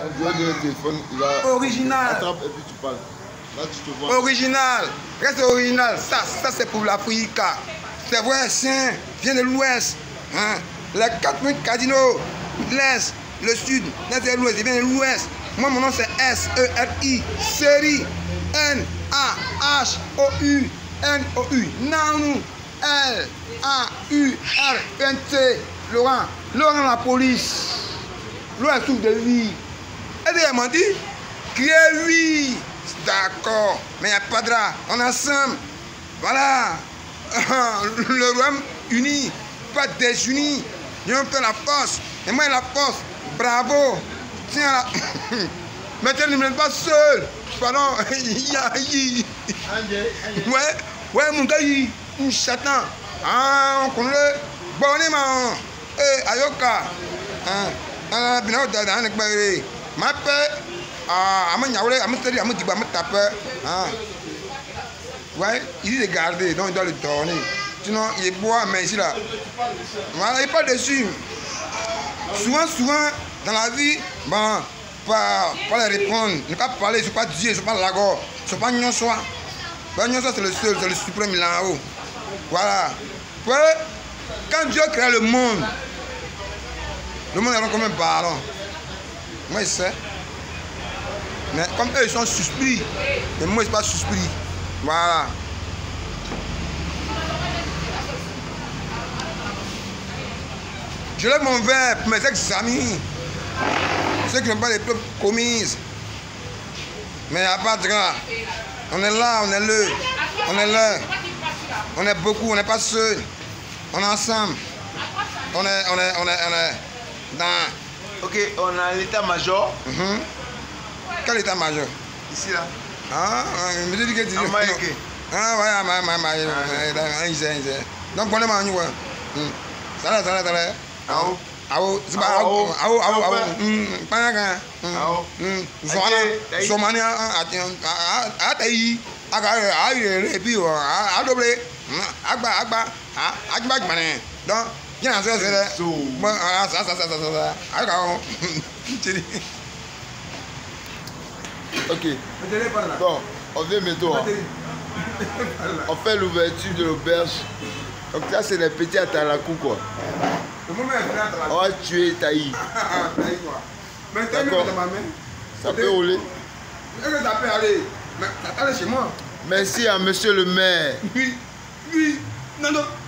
On doit donner le téléphone, il va... Original. Attrape et puis tu parles. Là, tu te vois. Original. Reste original. Ça c'est pour l'Afrique. C'est vrai, Sien vient de l'Ouest. Hein? Les 4 minutes cardinaux, l'Est, le Sud, l'Est et l'Ouest, il vient de l'Ouest. Moi, mon nom c'est S-E-R-I, série, N-A-H-O-U, N-O-U, Nanou, L-A-U-R-N-T, Laurent, Laurent la police. L'Ouest souffre de vie. Et il m'a dit, criez oui. D'accord, mais il n'y a pas de drap, on est ensemble. Voilà. Le Royaume uni, pas désuni. Ils ont fait la force. Et moi, la force. Bravo. Tiens là. Mais tu ne me laisses pas seul. Pardon. Ouais, mon gars, il chatan. Ah, on connaît le. Bon, on est marrant. Eh, Ayoka. Ah, bien, on a un peu. Ma paix. Ah, ouais, il dit de garder, donc il doit le tourner. Sinon, il boit, mais ici là. Voilà, il n'est pas dessus. Souvent, dans la vie, bon, pas les répondre, ne pas parler, je ne suis pas Dieu, je ne suis pas Lagor, je ne suis pas Nyonsoa. Nyonsoa, c'est le seul, c'est le suprême là en haut. Voilà. Ouais, quand Dieu crée le monde est comme un ballon. Moi, je sais. Mais comme eux, ils sont suspris, et moi, je ne suis pas suspris. Voilà. Je lève mon verre pour mes ex-amis, ceux qui n'ont pas les preuves commises. Mais il n'y a pas de gras. On est là, on est là. On est là. On est beaucoup, on n'est pas seuls. On est ensemble. On est dans... Ok, on a l'état-major. Quel état-major? Ici là. Ah, mais je dis que tu dis. Ah, ouais, donc, on est marié. Ça là. Awo, c'est pas awo. Pas un Somani a taillé. Et puis, a doublé. Donc, bien, ça. Ok. Bon, on vient bientôt. On fait l'ouverture de l'auberge. Donc ça, c'est les petits atalakou quoi. On va tuer Taï. D'accord. Ça peut rouler. Ça peut aller. Mais ça peut aller chez moi. Merci à monsieur le maire. Oui. Non.